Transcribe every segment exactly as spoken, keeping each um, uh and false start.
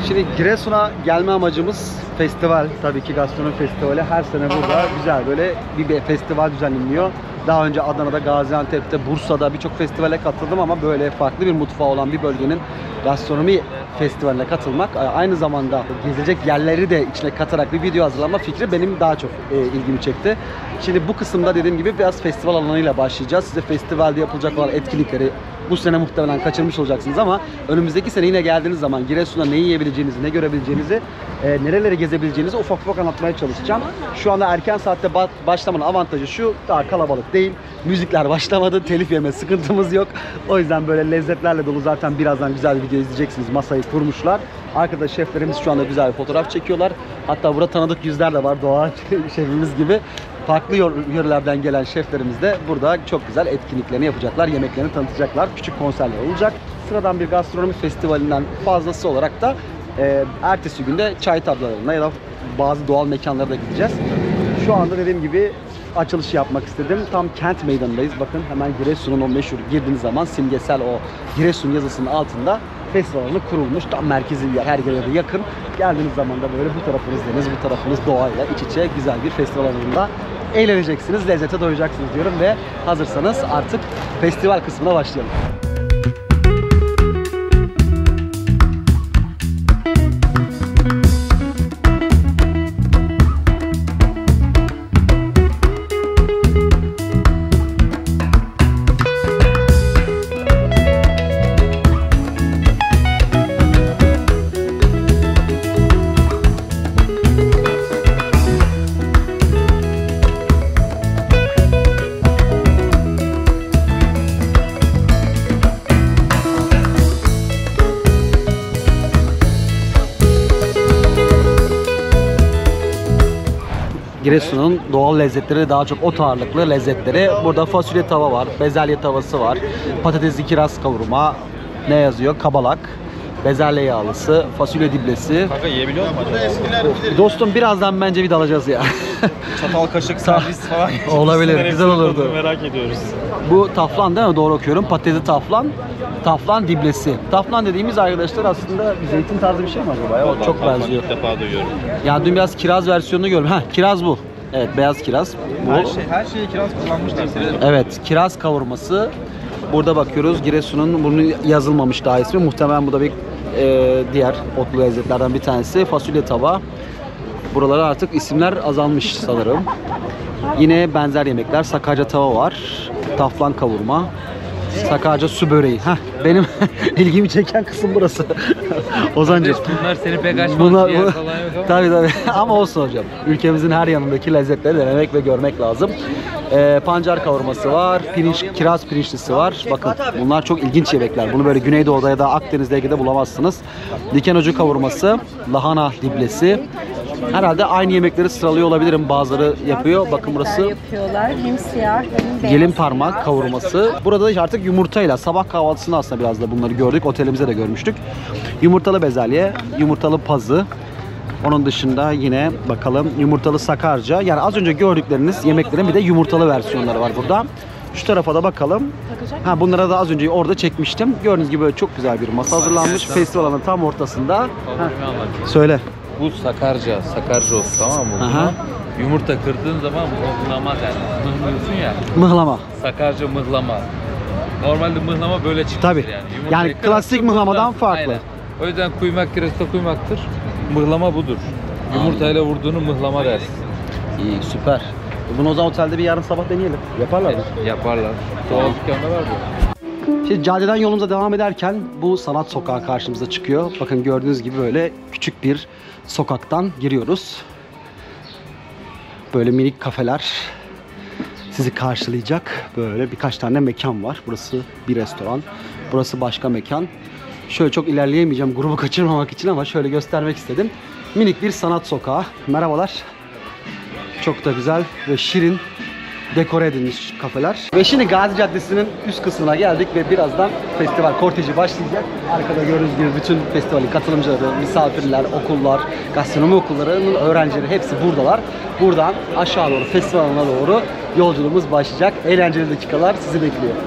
Şimdi Giresun'a gelme amacımız festival. Tabii ki gastronomi festivali. Her sene burada güzel böyle bir festival düzenleniyor. Daha önce Adana'da, Gaziantep'te, Bursa'da birçok festivale katıldım ama böyle farklı bir mutfağı olan bir bölgenin gastronomi festivaline katılmak, aynı zamanda gezilecek yerleri de içine katarak bir video hazırlama fikri benim daha çok e, ilgimi çekti. Şimdi bu kısımda dediğim gibi biraz festival alanıyla başlayacağız. Size festivalde yapılacak olan etkinlikleri bu sene muhtemelen kaçırmış olacaksınız ama önümüzdeki sene yine geldiğiniz zaman Giresun'da ne yiyebileceğinizi, ne görebileceğinizi, e, nereleri gezebileceğinizi ufak ufak anlatmaya çalışacağım. Şu anda erken saatte başlamanın avantajı şu, daha kalabalık değil. Müzikler başlamadı, telif yeme sıkıntımız yok. O yüzden böyle lezzetlerle dolu, zaten birazdan güzel bir video izleyeceksiniz. Masayı kurmuşlar. Arkada şeflerimiz şu anda güzel bir fotoğraf çekiyorlar. Hatta burada tanıdık yüzler de var, Doğa şefimiz gibi. Farklı yörelerden gelen şeflerimiz de burada çok güzel etkinliklerini yapacaklar, yemeklerini tanıtacaklar, küçük konserler olacak. Sıradan bir gastronomi festivalinden fazlası olarak da e, ertesi günde çay tablalarına ya da bazı doğal mekanlara da gideceğiz. Şu anda dediğim gibi açılış yapmak istedim. Tam kent meydanındayız. Bakın hemen Giresun'un o meşhur girdiğiniz zaman simgesel o Giresun yazısının altında festival alanı kurulmuş. Tam merkezi bir yer, her yere de yakın. Geldiğiniz zaman da böyle bu tarafınız deniz, bu tarafınız doğayla iç içe güzel bir festival alanında eğleneceksiniz, lezzete doyacaksınız diyorum ve hazırsanız artık festival kısmına başlayalım. Giresun'un doğal lezzetleri daha çok ot ağırlıklı lezzetleri. Burada fasulye tava var, bezelye tavası var, patatesli kiraz kavurma, ne yazıyor? Kabalak, bezelye yağlısı, fasulye diblesi. Kanka yiyebiliyor musun acaba? Dostum birazdan bence bir dalacağız ya. Çatal kaşık servis falan. Olabilir, güzel olurdu. Merak ediyoruz. Bu taflan değil mi? Doğru okuyorum. Patatesli taflan, taflan diblesi. Taflan dediğimiz arkadaşlar aslında bir zeytin tarzı bir şey mi acaba ya? O çok Taflan benziyor. İlk defa duyuyorum. Yani dün biraz kiraz versiyonunu gördüm. Heh, kiraz bu. Evet, beyaz kiraz. Bu. Her şey, her şeyi kiraz kullanmışlar. Evet, kiraz kavurması. Burada bakıyoruz Giresun'un, bunun yazılmamış daha ismi. Muhtemelen bu da bir e, diğer otlu lezzetlerden bir tanesi. Fasulye tava. Buralara artık isimler azalmış sanırım. Yine benzer yemekler. Sakarca tava var. Taflan kavurma. Sakarca su böreği. Heh, benim ilgimi çeken kısım burası. Ozancığım. Bunlar seni pek açmaz. Bunlar, Bunlar, bu, falan yok ama. tabii tabii. Ama olsun hocam. Ülkemizin her yanındaki lezzetleri denemek ve görmek lazım. Ee, pancar kavurması var. Pirinç, kiraz pirinçlisi var. Bakın bunlar çok ilginç yemekler. Bunu böyle Güneydoğu'da ya da Akdeniz'de, Ege'de bulamazsınız. Diken ucu kavurması, lahana diblesi. Herhalde aynı yemekleri sıralıyor olabilirim. Bazıları yapıyor. Bakın burası yapıyorlar. Hem siyah hem beyaz. gelin parmak kavurması. Burada da artık yumurtayla, sabah kahvaltısında aslında biraz da bunları gördük. Otelimizde de görmüştük. Yumurtalı bezelye, yumurtalı pazı. Onun dışında yine bakalım yumurtalı sakarca. Yani az önce gördükleriniz yemeklerin bir de yumurtalı versiyonları var burada. Şu tarafa da bakalım. Ha, bunlara da az önce orada çekmiştim. Gördüğünüz gibi böyle çok güzel bir masa hazırlanmış. Festival alanının tam ortasında. Ha, söyle. Bu sakarca, sakarca olsun, tamam mı? Aha. Yumurta kırdığın zaman mıhlama derler. Mıhlıyorsun ya. Mıhlama. Sakarca mıhlama. Normalde mıhlama böyle çıkıyor Tabii. yani. Yani kırarsın, klasik mıhlamadan farklı. Aynen. O yüzden kuymak Giresun'da kuymaktır. Mıhlama budur. Yumurtayla vurduğunu mıhlama dersin. İyi, süper. Bunu o zaman otelde bir yarın sabah deneyelim. Yaparlar mı? Yaparlar. Doğal dükkanda var bu. Şimdi caddeden yolumuza devam ederken bu sanat sokağı karşımıza çıkıyor. Bakın gördüğünüz gibi böyle küçük bir sokaktan giriyoruz. Böyle minik kafeler sizi karşılayacak. Böyle birkaç tane mekan var. Burası bir restoran. Burası başka mekan. Şöyle çok ilerleyemeyeceğim grubu kaçırmamak için ama şöyle göstermek istedim. Minik bir sanat sokağı. Merhabalar. Çok da güzel ve şirin dekore edilmiş kafeler. Ve şimdi Gazi Caddesi'nin üst kısmına geldik ve birazdan festival korteji başlayacak. Arkada gördüğünüz gibi bütün festivalin katılımcıları, misafirler, okullar, gastronomi okullarının öğrencileri hepsi buradalar. Buradan aşağı doğru, festival alanına doğru yolculuğumuz başlayacak. Eğlenceli dakikalar sizi bekliyor.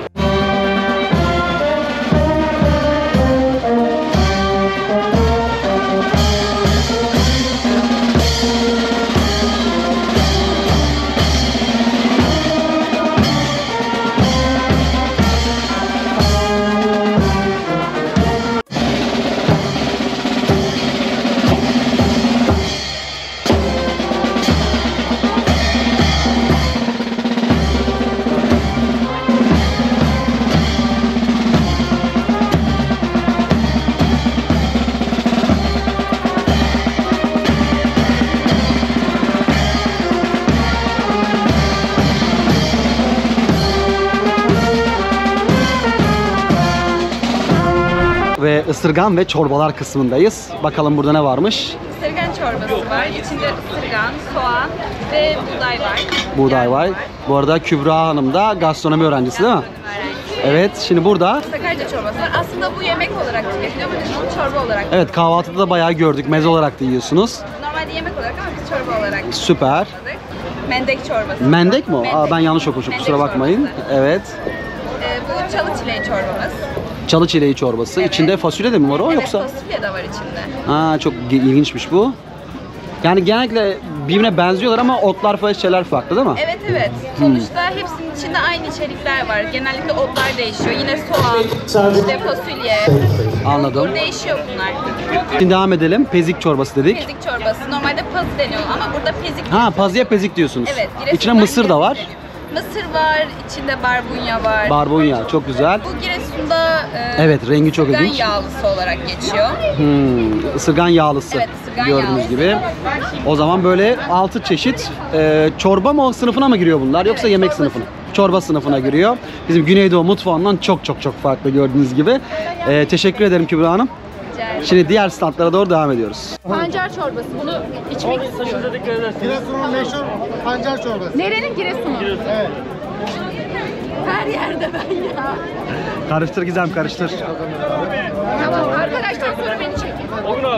ısırgan ve çorbalar kısmındayız. Bakalım burada ne varmış? Isırgan çorbası var. İçinde ısırgan, soğan ve buğday var. Buğday Yani var. Bu arada Kübra Hanım da gastronomi öğrencisi değil mi? Evet, şimdi burada Sakarca çorbası var. Aslında bu yemek olarak tüketiliyor. Biz bunu çorba olarak. evet kahvaltıda da bayağı gördük. Meze olarak da yiyorsunuz. Normalde yemek olarak ama biz çorba olarak Süper. kullandık. Mendek çorbası. Mendek mi o? Aa, Mendek. ben yanlış okumuşum. Mendek Kusura bakmayın. çorbası. Evet. Ee, bu çalı çileği çorbamız. Çalı çileği çorbası. Evet. İçinde fasulye de mi var o Evet, yoksa? fasulye de var içinde. Ha, çok ge- ilginçmiş bu. Yani genellikle birbirine benziyorlar ama otlar falan şeyler farklı değil mi? Evet evet. Sonuçta hepsinin içinde aynı içerikler var. Genellikle otlar değişiyor. Yine soğan, işte fasulye. Anladım. Bulgur değişiyor bunlar. Şimdi devam edelim. Pezik çorbası dedik. Pezik çorbası. Normalde pazı deniyor ama burada pezik. Ha, pazıya pezik diyorsunuz. Evet. İçine Giresun'dan mısır da pezik var. deniyor. Mısır var, içinde barbunya var. Barbunya çok güzel. Bu Giresun'da e, Evet, rengi çok ısırgan ilginç. yağlısı olarak geçiyor. Hmm, ısırgan yağlısı. Evet, ısırgan gördüğünüz yağlısı. gibi. O zaman böyle altı çeşit e, çorba mı sınıfına mı giriyor bunlar yoksa Evet, yemek çorba sınıfına? Çorba sınıfına giriyor. Bizim Güneydoğu mutfağından çok çok çok farklı gördüğünüz gibi. E, teşekkür ederim Kübra Hanım. Rica ederim. Şimdi diğer standlara doğru devam ediyoruz. Pancar çorbası. Bunu içmek istiyorum. Giresun'un meşhur pancar çorbası. Nerenin Giresun'u? Evet. Her yerde ben ya. Karıştır Gizem, karıştır. Tamam arkadaşlar sonra beni çekin.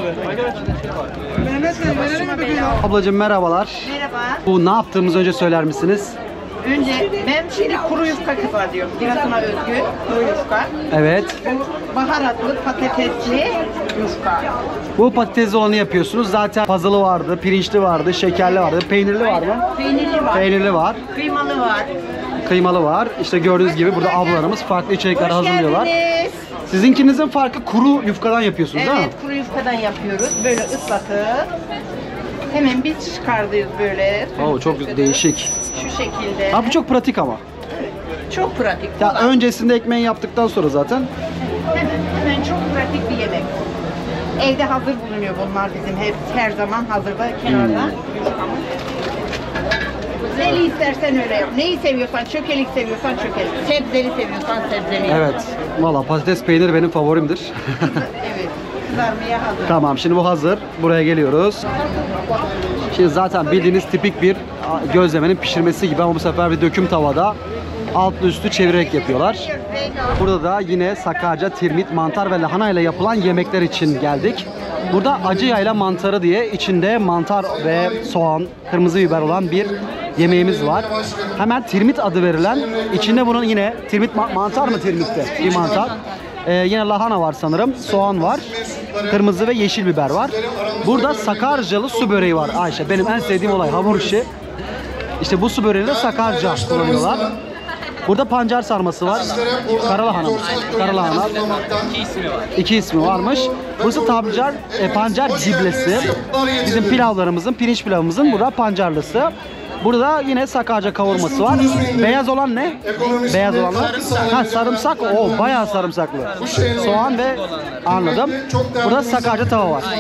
Ablacığım merhabalar. Merhaba. Bu ne yaptığımızı önce söyler misiniz? Önce ben şimdi kuru yufka kızartıyorum. Giresun'a özgü kuru yufka. Evet. Bu baharatlı patatesli yufka. Bu patatesli olanı yapıyorsunuz. Zaten pazılı vardı, pirinçli vardı, şekerli vardı, peynirli var mı? Peynirli var. Peynirli var, Kıymalı var. kıymalı var. İşte gördüğünüz gibi burada ablalarımız farklı içerikler Hoş hazırlıyorlar. geldiniz. Sizinkinizin farkı kuru yufkadan yapıyorsunuz değil mi? Evet, kuru yufkadan yapıyoruz. Böyle ıslatıp hemen biz çıkartıyoruz böyle. Oo, çok değişik. Şu şekilde. Ha, bu çok pratik ama. Çok pratik. Ya kolay. öncesinde ekmeği yaptıktan sonra zaten. Hemen, hemen çok pratik bir yemek. Evde hazır bulunuyor bunlar bizim hep her zaman hazırda kenarda Hmm. yufkamız. Neli istersen öyle yap. Neyi seviyorsan, çökelik seviyorsan çökelik. Sebzeli seviyorsan sebzeli yap. Evet. Valla patates peynir benim favorimdir. Evet. Kızarmaya hazır. Tamam, şimdi bu hazır. Buraya geliyoruz. Şimdi zaten bildiğiniz tipik bir gözlemenin pişirmesi gibi ama bu sefer bir döküm tavada altlı üstü çevirerek yapıyorlar. Burada da yine Sakarca, tirmit, mantar ve lahana ile yapılan yemekler için geldik. Burada acı yayla mantarı diye içinde mantar ve soğan, kırmızı biber olan bir yemeğimiz var. Hemen tirmit adı verilen, içinde bunun yine tirmit ma- mantar mı tirmitte? Bir mantar. Ee, yine lahana var sanırım, soğan var, kırmızı ve yeşil biber var. Burada Sakarcalı su böreği var Ayşe. Benim en sevdiğim olay hamur işi. İşte bu su böreğini de Sakarca kullanıyorlar. Burada pancar sarması var. Karalahana mı? Karalahana. İki ismi var. İki ismi varmış. Burası pancar, e, pancar ciblesi. Bizim pilavlarımızın, pirinç pilavımızın burada pancarlısı. Burada yine Sakarca kavurması var. Beyaz olan ne? Beyaz olanlar. Ha, sarımsak. Oo, bayağı sarımsaklı. Soğan ve anladım. Burada Sakarca tava var.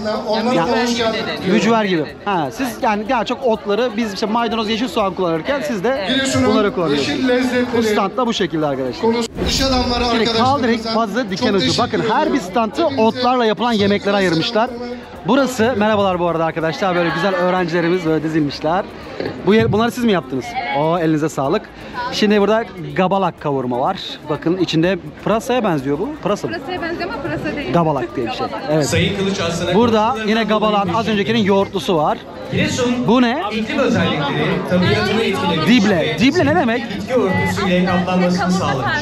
Yani, mücver gibi. Ha, siz yani daha çok otları biz işte maydanoz, yeşil soğan kullanırken siz de bunları kullanıyorsunuz. Bu stand da bu şekilde arkadaşlar. İş adamları Şimdi kaldırık, pazı, diken ucu. Bakın her bir standı otlarla yapılan yemeklere ayırmışlar. Burası, merhabalar bu arada arkadaşlar, böyle güzel öğrencilerimiz böyle dizilmişler. Bu yer, bunları siz mi yaptınız? Oo, elinize sağlık. Şimdi burada gabalak kavurma var. Bakın içinde pırasaya benziyor bu. Pırasa mı? Pırasaya benziyor ama pırasa değil. Gabalak diye bir şey. Evet. Sayın Kılıç aslında Burada yine gabalağın az öncekinin yoğurtlusu var. Giresun Bu ne? iklim özellikleri tabiatını etkilemiş. Dible. Dible ne demek? Bitki örtüsüyle kaplanmasını sağlamış.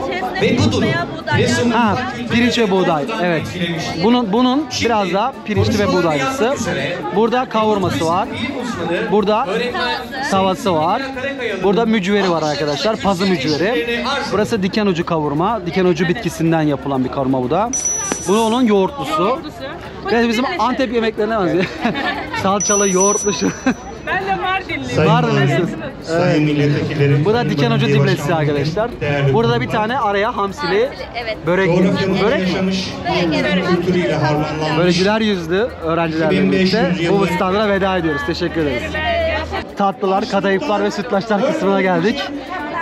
Ve bu durum Giresun Ha, pirinç ve buğday. Evet. Bunun bunun biraz daha pirinçli ve buğdaylısı. Burada kavurması var. Burada tavası var. Burada mücveri var arkadaşlar. Pazı mücveri. Burası diken ucu kavurma. Diken ucu bitkisinden yapılan bir kavurma bu da. Bu onun yoğurtlusu. Evet, bizim Antep yemeklerine benziyor. Salçalı, yoğurtlu şu. Ben de Mardinliyim. Mardinlisiniz. Sayın milletvekillerim. Bu da diken ucu diblesi arkadaşlar. Burada bir tane araya hamsili börek gibi. Börek mi? yaşamış kültürüyle harmanlanmış. Böyle güler yüzlü öğrencilerle birlikte bu standına veda ediyoruz. Teşekkür ederiz. Tatlılar, kadayıflar ve sütlaçlar kısmına geldik.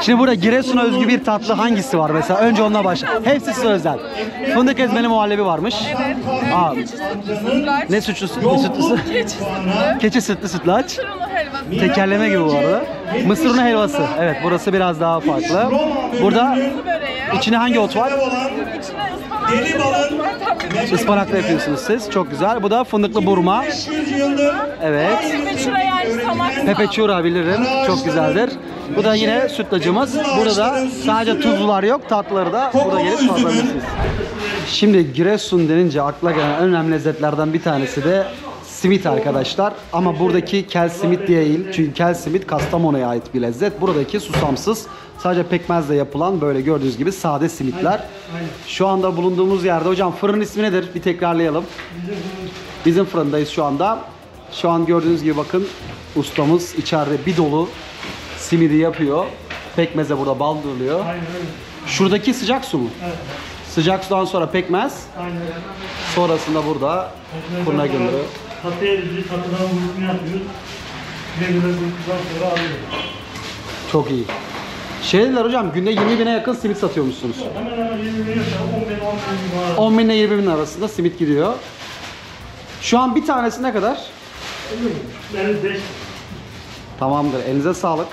Şimdi burada Giresun'a özgü bir tatlı hangisi var mesela? Önce onunla başla. Hepsi size özel. Fındık ezmeli muhallebi varmış. Evet. Aa, Keçi sütlaç. ne sütlüsü? Ne sütlüsü? Keçi sütlü. Keçi sütlü sütlaç. Mısır unu helvası. Tekerleme gibi bu arada. Mısır unu helvası. Evet, burası biraz daha farklı. Burada içine hangi ot var? Deli balın Ispanakla yapıyorsunuz siz. Çok güzel. Bu da fındıklı burma. Evet. Pepeçura yani samak. Pepeçura bilirim. Çok güzeldir. Bu da yine sütlacımız. Burada sadece tuzlular yok. Tatlıları da burada gelip tadabilirsiniz. Şimdi Giresun denince akla gelen en önemli lezzetlerden bir tanesi de simit arkadaşlar. Ama buradaki kel simit değil. Çünkü kel simit Kastamonu'ya ait bir lezzet. Buradaki susamsız, sadece pekmezle yapılan böyle gördüğünüz gibi sade simitler. Şu anda bulunduğumuz yerde, hocam fırının ismi nedir? Bir tekrarlayalım. Bizim fırındayız şu anda. Şu an gördüğünüz gibi bakın ustamız içeride bir dolu simidi yapıyor. Pekmeze burada baldırılıyor. Şuradaki sıcak su mu? Evet. Sıcak sudan sonra pekmez. Aynen. Sonrasında burada fırına gönderiyor. Tatlı erici, tatlıdan vurusunu yapıyoruz. Güle güle vurusundan sonra alıyoruz. Çok iyi. Şey dediler hocam, günde yirmi bine yakın simit satıyormuşsunuz. Hemen hemen yirmi bin yaşa, on bin, on bin var. on bin ile yirmi bin arasında simit gidiyor. Şu an bir tanesi ne kadar? elli beş. Tamamdır. Elinize sağlık.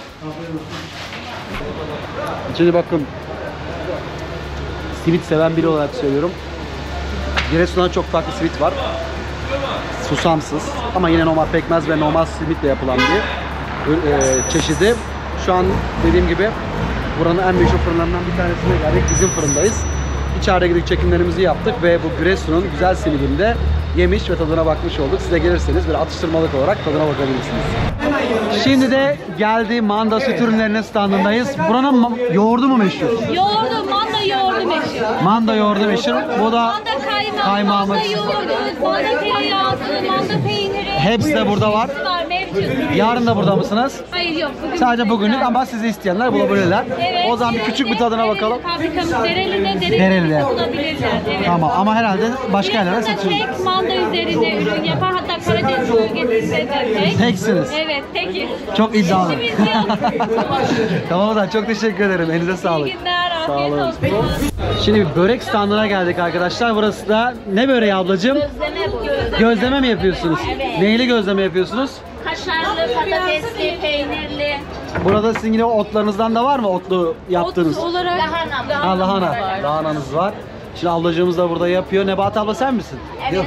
Şimdi bakın, simit seven biri olarak söylüyorum. Giresun'da çok farklı simit var. Susamsız ama yine normal pekmez ve normal simitle yapılan bir e, çeşidi. Şu an dediğim gibi buranın en meşhur fırınlarından bir tanesine geldik. Bizim fırındayız. İçeride gidip çekimlerimizi yaptık ve bu Giresun'un güzel simidini de yemiş ve tadına bakmış olduk. Siz de gelirseniz bir atıştırmalık olarak tadına bakabilirsiniz. Şimdi de geldi manda süt ürünlerinin standındayız. Buranın yoğurdu mu meşhur? Yoğurdu, manda yoğurdu meşhur. Manda yoğurdu meşhur. Bu da Manda kaymağı, kaymağımız. manda yoğurdu, manda tereyağısı, manda peyniri. Hepsi de burada var. Hepsi var, mevcut. Yarın da burada mısınız? Hayır yok. Bugün Sadece bugünlük ama sizi isteyenler bulabilirler. Evet. O zaman bir küçük bir tadına bakalım. Fabrikamız Dereli'de, Dereli'de. Dereli'de bulabilirler. Evet. Tamam ama herhalde başka yerlere Burada satıyoruz. tek manda üzerine ürün yapar. Hatta Karadeniz bölgesinde de tek. Teksiniz. Evet, tekiz. Çok iddialı. İşimiz yok. Tamam o zaman çok teşekkür ederim. Elinize sağlık. İyi günler, Sağ afiyet olun. olsun. Şimdi bir börek standına geldik arkadaşlar. Burası da ne böreği ablacığım? Gözleme bu. Gözleme, Gözleme mi yapıyorsunuz? Evet. Neyli gözleme yapıyorsunuz? Kaşarlı, patatesli, peynirli. Burada sizin yine otlarınızdan da var mı otlu yaptığınız? Ot olarak lahana. Ha, lahana. Lahananız var. Şimdi ablacığımız da burada yapıyor. Nebahat abla sen misin? Evet.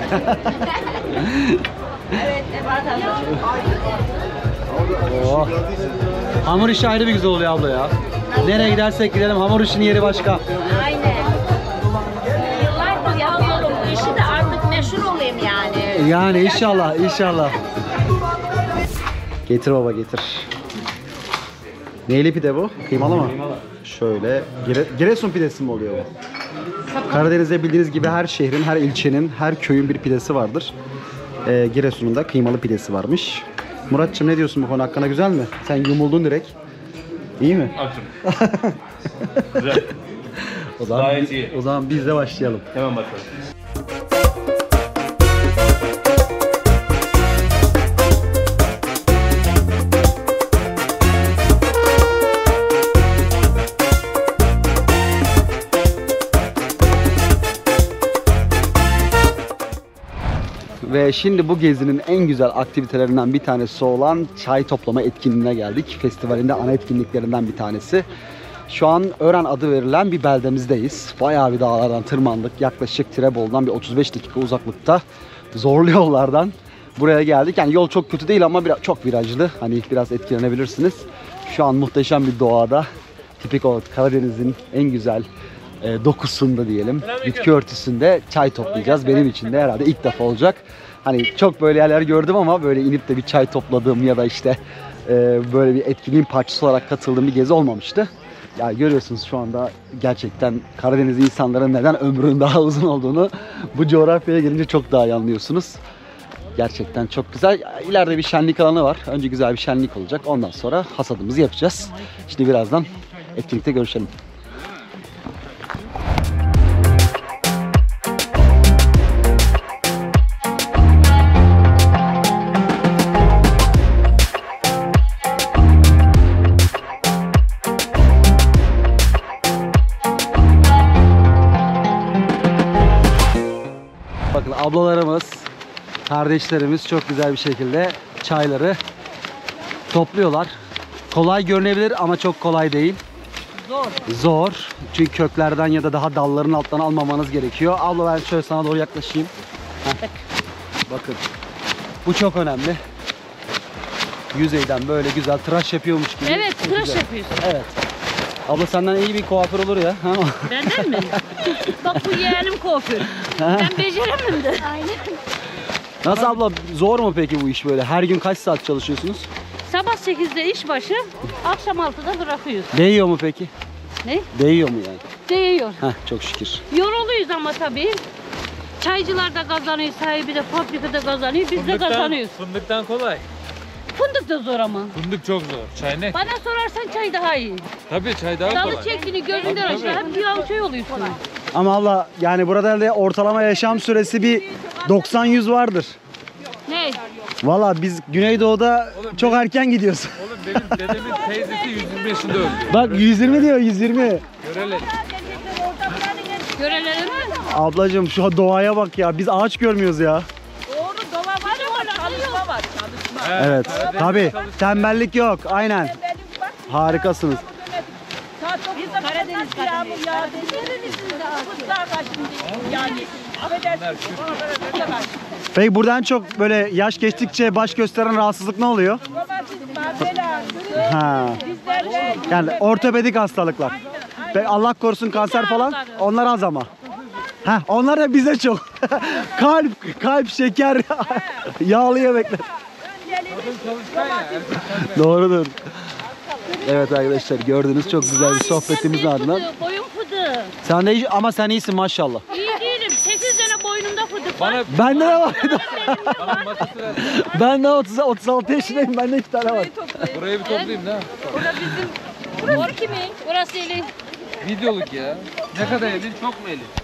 Evet, Nebahat abla. Oh. Hamur işi ayrı bir güzel oluyor abla ya. Nereye gidersek gidelim hamur işinin yeri başka. Aynen. Yıllardır yapıyorum bu işi de artık meşhur olayım yani. Yani inşallah inşallah. Getir baba getir. Neyli pide bu? Kıymalı mı? Şöyle. Gire, Giresun pidesi mi oluyor bu? Karadeniz'de bildiğiniz gibi her şehrin, her ilçenin, her köyün bir pidesi vardır. Ee, Giresun'un da kıymalı pidesi varmış. Muratçım ne diyorsun bu konu hakkında, güzel mi? Sen yumuldun direkt. İyi mi? Açım. Güzel. O zaman, Gayet iyi. O zaman biz de başlayalım. Hemen bakalım. Ve şimdi bu gezinin en güzel aktivitelerinden bir tanesi olan çay toplama etkinliğine geldik. Festivalinde ana etkinliklerinden bir tanesi. Şu an Ören adı verilen bir beldemizdeyiz. Bayağı bir dağlardan tırmandık. Yaklaşık Tirebolu'dan bir otuz beş dakika uzaklıkta zorlu yollardan buraya geldik. Yani yol çok kötü değil ama biraz, çok virajlı. Hani biraz etkilenebilirsiniz. Şu an muhteşem bir doğada. Tipik olarak Karadeniz'in en güzel e, dokusunda diyelim. Bitki örtüsünde çay toplayacağız. Benim için de herhalde ilk defa olacak. Hani çok böyle yerler gördüm ama böyle inip de bir çay topladığım ya da işte e, böyle bir etkinliğin parçası olarak katıldığım bir gezi olmamıştı. Ya görüyorsunuz şu anda gerçekten Karadeniz insanların neden ömrünün daha uzun olduğunu bu coğrafyaya gelince çok daha iyi anlıyorsunuz. Gerçekten çok güzel. İleride bir şenlik alanı var. Önce güzel bir şenlik olacak. Ondan sonra hasadımızı yapacağız. Şimdi birazdan etkinlikte görüşelim. ablalarımız, kardeşlerimiz çok güzel bir şekilde çayları topluyorlar. Kolay görünebilir ama çok kolay değil. Zor. Zor. Çünkü köklerden ya da daha dalların alttan almamanız gerekiyor. Abla ben şöyle sana doğru yaklaşayım. Heh. Bakın. Bu çok önemli. Yüzeyden böyle güzel tıraş yapıyormuş gibi. Evet, Çok tıraş güzel. yapıyorsun. Evet. Abla senden iyi bir kuaför olur ya. Benden mi? Bak bu yeğenim kuaför. Ben beceremem de. Aynen. Nasıl abla, zor mu peki bu iş böyle? Her gün kaç saat çalışıyorsunuz? Sabah sekizde iş başı, akşam altıda bırakıyoruz. Değiyor mu peki? Ne? Değiyor mu yani? Değiyor. Heh, çok şükür. Yoruluyuz ama tabii. Çaycılar da kazanıyor, sahibi de fabrikada kazanıyor, biz de kazanıyoruz. Fındıktan kolay. Fındık da zor ama. Fındık çok zor. Çay ne? Bana sorarsan çay daha iyi. Tabii çay daha Dalı kolay. çektiğini gözünden Tabii, aşağı hep bir an şey oluyorsun. Ama abla yani burada da ortalama yaşam süresi bir doksan yüz vardır. Ne? Valla biz Güneydoğu'da Oğlum çok benim- erken gidiyoruz. Oğlum benim dedemin teyzesi yüz yirmi yaşında öldü. Bak yüz yirmi diyor, yüz yirmi. Görelim. Görelerim mi? Ablacığım şu doğaya bak ya, biz ağaç görmüyoruz ya. Doğru, dola var ama çalışma var. Çalışma. Evet, tabii. Tembellik yok, aynen. Harikasınız. Biz Karadeniz yağmur yağdı. Kızlar kaçtı yani. Affedersin. Peki buradan çok böyle yaş geçtikçe baş gösteren rahatsızlık ne oluyor? Ha. Yani ortopedik hastalıklar. Ve Allah korusun kanser falan, onlar az ama. Heh, onlar da bize çok. kalp, kalp, şeker, yağlı yemekler. Doğrudur. Evet arkadaşlar, gördüğünüz çok güzel bir sohbetimizin ardından. Boyun fıdığı. Sen de iyi, ama sen iyisin maşallah. İyi değilim. sekiz tane boynumda fıdık Bana, var. Bende de var. bana masası ver. Ben de otuz, otuz altı yaşındayım, bende iki tane var. Burayı bir toplayayım da. Burası kimin? Burası Elin. Videoluk ya. Ne kadar yedin? Çok mu yedin?